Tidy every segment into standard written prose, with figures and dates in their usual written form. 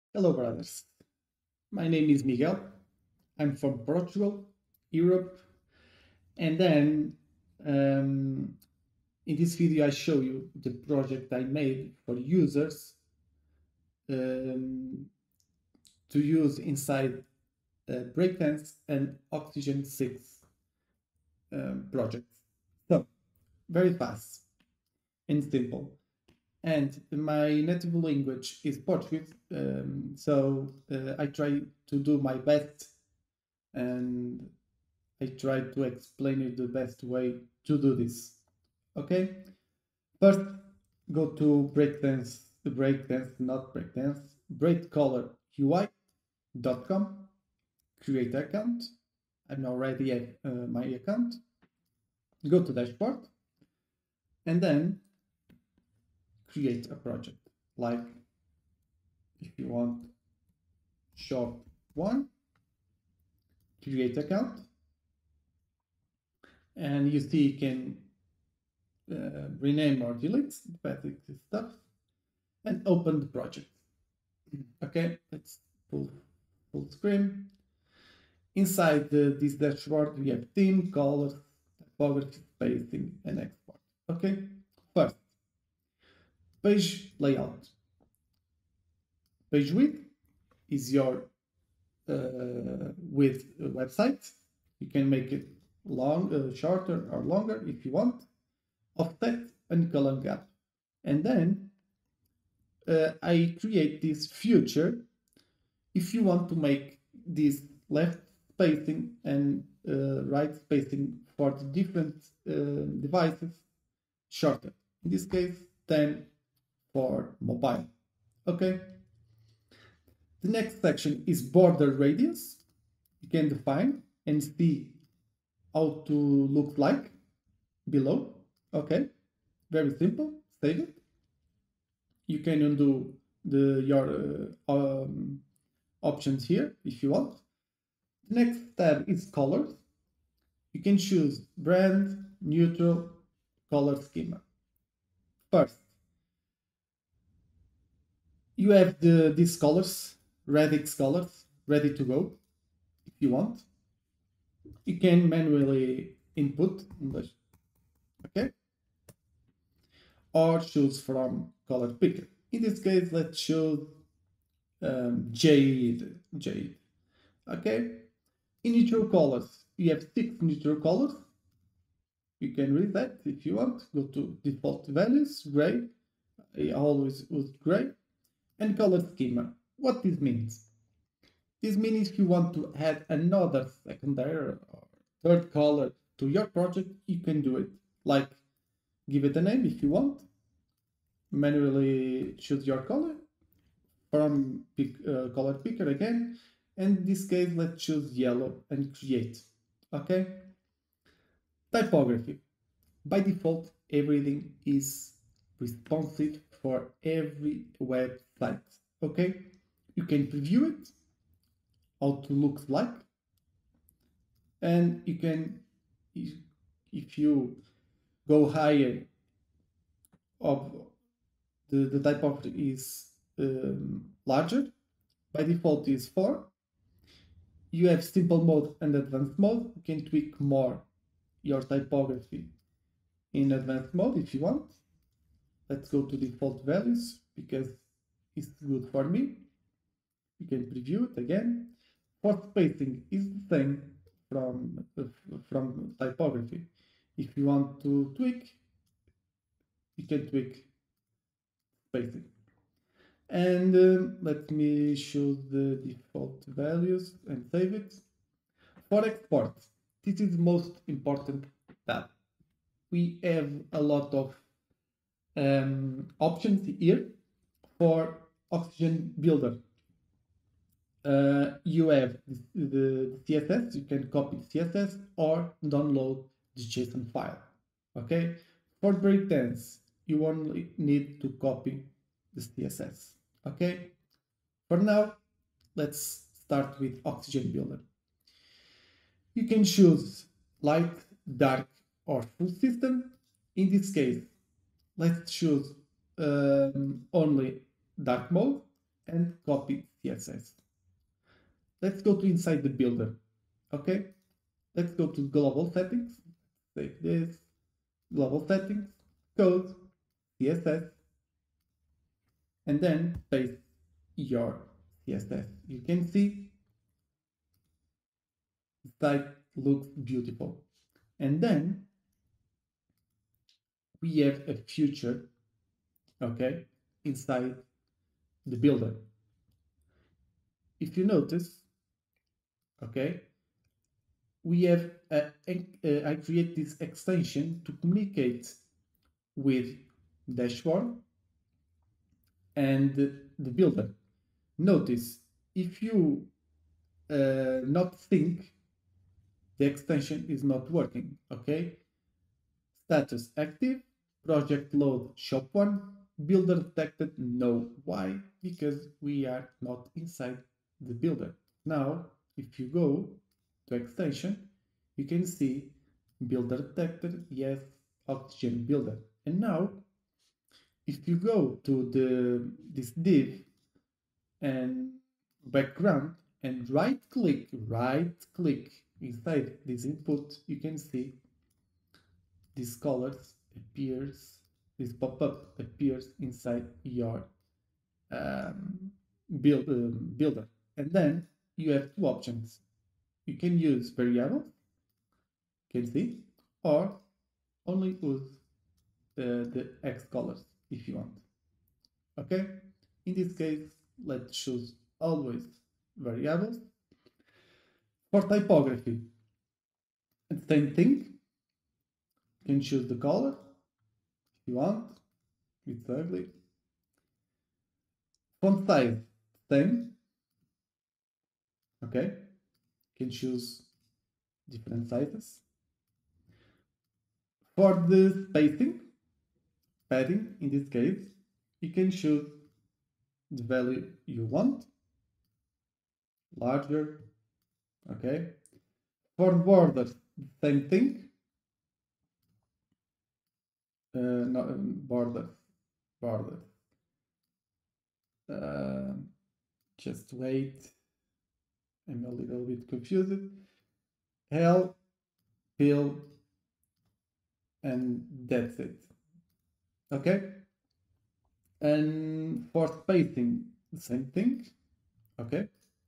Hello, brothers. My name is Miguel. I'm from Portugal, Europe. And then in this video, I show you the project I made for users um, to use inside Breakdance and Oxygen 6 projects. So, very fast and simple. And my native language is Portuguese, so I try to do my best and I try to explain it the best way to do this. Okay? First, go to not breakdance, breakcolorui.com, create account. I'm already at my account. Go to dashboard and then create a project. Like if you want shop one, create account, and you see you can rename or delete the basic stuff and open the project. Okay, let's full screen. Inside this dashboard, we have theme, colors, typography, spacing, and export. Okay, first, page layout. Page width is your width website. You can make it shorter or longer if you want. Offset and color gap. And then I create this feature if you want to make this left spacing and right spacing for the different devices shorter. In this case, 10 for mobile. Okay. The next section is border radius. You can define and see how to look like below. Okay. Very simple. Save it. You can undo your options here if you want. The next tab is colors. You can choose brand, neutral, color schema. First, you have these colors, Radix colors, ready to go if you want. You can manually input, okay? Or choose from color picker. In this case, let's choose Jade. Okay? In neutral colors, you have 6 neutral colors. You can read that if you want. Go to default values, gray. I always use gray. And color schema. What this means? This means if you want to add another secondary or third color to your project, you can do it. Like give it a name if you want. Manually choose your color from color picker again. And in this case, let's choose yellow and create. Okay? Typography. By default, everything is responsive for every website. Okay? You can preview it, how to look like, and you can, if you go higher of the typography is larger, by default is 4. You have simple mode and advanced mode. You can tweak more your typography in advanced mode if you want. Let's go to default values because it's good for me. You can preview it again. For spacing is the same from typography. If you want to tweak, you can tweak spacing. And let me choose the default values and save it. For export, this is the most important tab. We have a lot of options here for Oxygen Builder. You have the CSS, you can copy the CSS or download the JSON file. Okay, for breakdance, you only need to copy the CSS. Okay, for now, let's start with Oxygen Builder. You can choose light, dark, or full system. In this case, let's choose only dark mode and copy CSS. Let's go to inside the builder. Okay, let's go to global settings. Save this. Global settings, code, CSS, and then paste your CSS. You can see the site looks beautiful. And then we have a feature, okay, inside the builder. If you notice, okay, we have I create this extension to communicate with dashboard and the builder. Notice if you not think, the extension is not working. Okay, status active, project load shop one, builder detected no. Why? Because we are not inside the builder. Now if you go to extension, you can see builder detected, yes, Oxygen builder. And now if you go to this div and background and right click inside this input, you can see these colors appears, this pop-up appears inside your builder. And then you have two options. You can use variables, you can see, or only use the X colors if you want. Okay, in this case, let's choose always variables. For typography, the same thing. You can choose the color if you want. It's ugly. Font size, same. Okay, you can choose different sizes. For the spacing, padding, in this case, you can choose the value you want, larger. Okay, for borders, same thing. No, borders. Just wait. I'm a little bit confused. Hell, pill, and that's it. Okay. And for spacing, the same thing. Okay.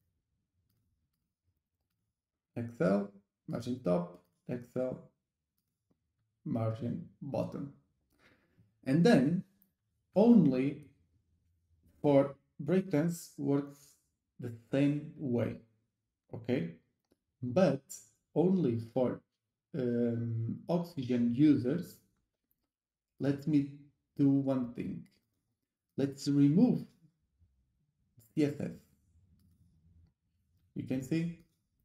Excel, margin top, Excel, margin bottom. And then only for breakdance works the same way. Okay. But only for Oxygen users, let me do one thing. Let's remove CSS. You can see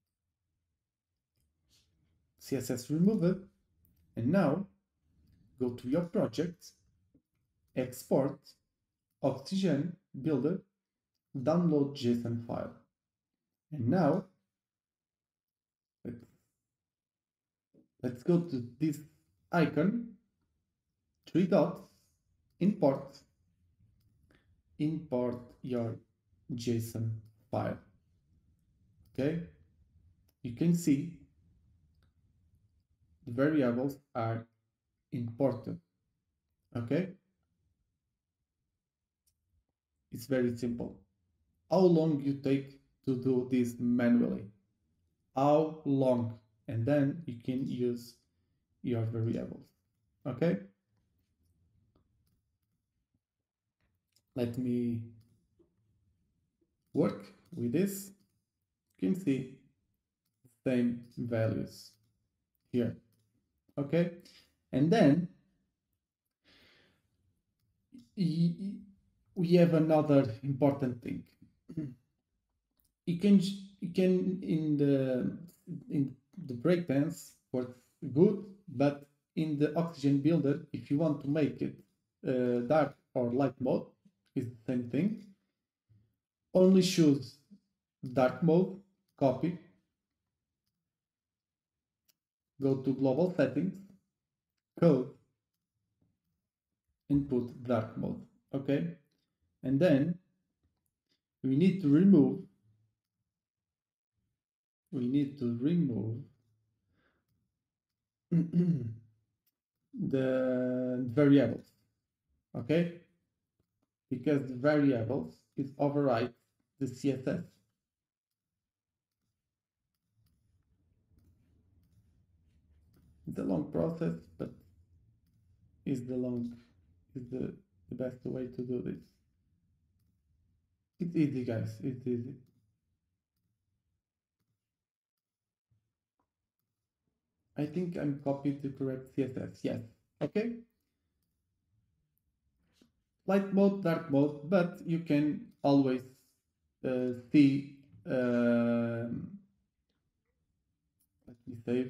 CSS removed. And now go to your project, export Oxygen builder, download JSON file. And now let's go to this icon, three dots, import your JSON file. Okay, you can see the variables are imported. Okay, it's very simple. How long you take to do this manually? How long? And then you can use your variables. Okay, let me work with this. You can see same values here. Okay, and then we have another important thing. You can in the breakdance works good, but in the Oxygen builder, if you want to make it dark or light mode, is the same thing. Only choose dark mode, copy, go to global settings, code, and put dark mode. Okay, and then we need to remove the variables, okay? Because the variables is override the CSS. It's a long process, but is the best way to do this. It's easy, guys. It's easy. I think I'm copied the correct CSS. Yes. Okay. Light mode, dark mode, but you can always see. Let me save.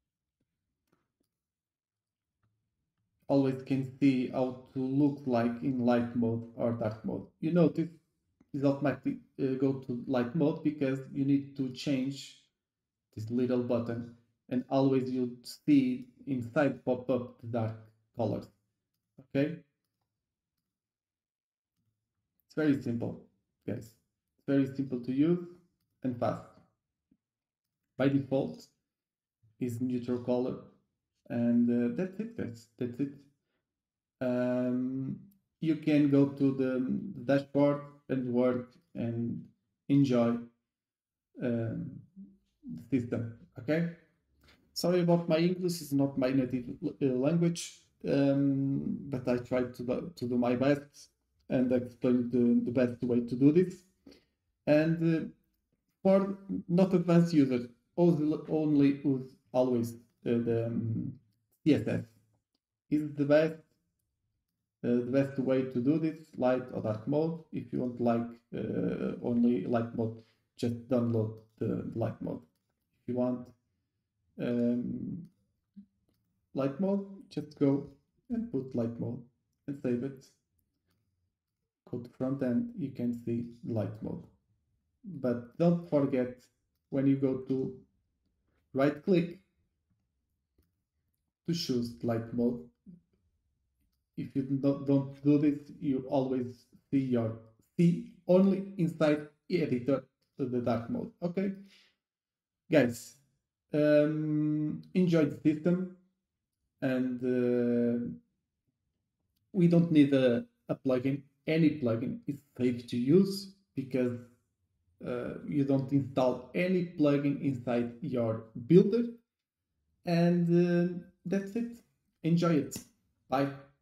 Always can see how to look like in light mode or dark mode. You notice is automatically go to light mode because you need to change this little button, and always you see inside pop up the dark colors. Okay, it's very simple, guys. It's very simple to use and fast. By default is neutral color, and that's it, guys. That's it. You can go to the dashboard and work and enjoy the system. Okay. Sorry about my English; it's not my native language, but I tried to do my best and explain the best way to do this. And for not advanced users, only use always the CSS is the best way to do this, light or dark mode. If you want like only light mode, just download the light mode. If you want light mode, just go and put light mode and save it. Go to front end, you can see light mode. But don't forget, when you go to right click to choose light mode. If you don't do this, you always see only inside editor the dark mode. Okay, guys, enjoy the system, and we don't need a plugin. Any plugin is safe to use because you don't install any plugin inside your builder, and that's it. Enjoy it. Bye.